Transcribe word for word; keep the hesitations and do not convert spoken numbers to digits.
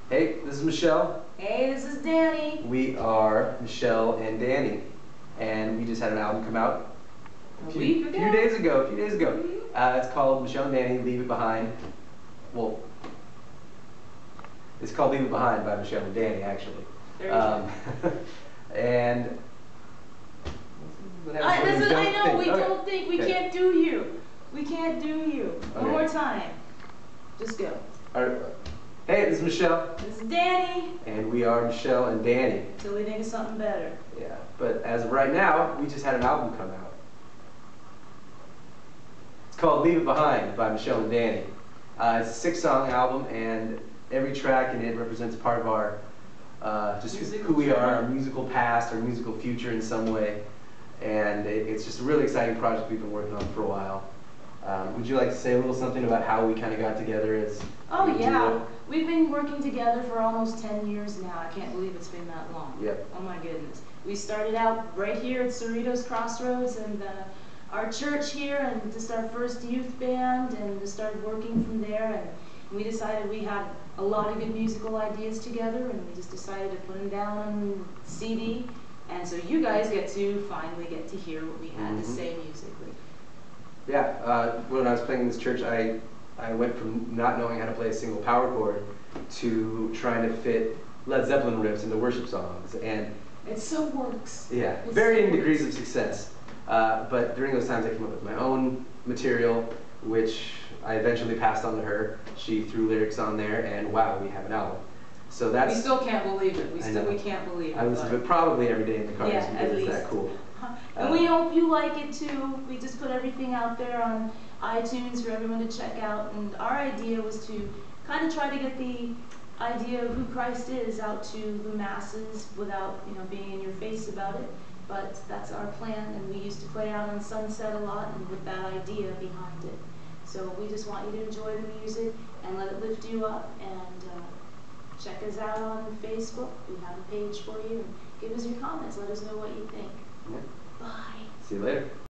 Hey, this is Michelle. Hey, this is Danny. We are Michelle and Danny, and we just had an album come out A few, week ago? few days ago. A few days ago. Mm-hmm. Uh, it's called Michelle and Danny Leave It Behind. Well, it's called Leave It Behind by Michelle and Danny, actually. Very um, and what happens I, when this we is, don't I know, think? we Okay. don't think, we Okay. can't do you. We can't do you. One Okay. more time. Just go. All right. Hey, this is Michelle. This is Danny. And we are Michelle and Danny. Till we think of something better. Yeah, but as of right now, we just had an album come out. It's called Leave It Behind by Michelle and Danny. Uh, it's a six-song album, and every track in it represents part of our, uh, just Musical who we are, our journey. musical past, our musical future in some way. And it, it's just a really exciting project we've been working on for a while. Um, would you like to say a little something about how we kind of got together as Oh a yeah, duo? we've been working together for almost ten years now. I can't believe it's been that long. Yep. Oh my goodness. We started out right here at Cerritos Crossroads and uh, our church here, and just our first youth band, and just started working from there. And we decided we had a lot of good musical ideas together, and we just decided to put them down on C D. And so you guys get to finally get to hear what we had Mm-hmm. to say musically. Yeah, uh, when I was playing in this church, I, I went from not knowing how to play a single power chord to trying to fit Led Zeppelin riffs into worship songs. And It so works. yeah, It varying so degrees of works. success. Uh, but during those times I came up with my own material, which I eventually passed on to her. She threw lyrics on there, and wow, we have an album. So that's... We still can't believe it. We I still know. we can't believe it. I listen to but- it probably every day in the car Yeah, just at because it's least. that cool. And Uh, we hope you like it too. We just put everything out there on iTunes for everyone to check out. And our idea was to kind of try to get the idea of who Christ is out to the masses without, you know, being in your face about it. But that's our plan, and we used to play out on Sunset a lot, and with that idea behind it. So we just want you to enjoy the music and let it lift you up. And uh, check us out on Facebook. We have a page for you. And give us your comments. Let us know what you think. Yeah. Bye. See you later.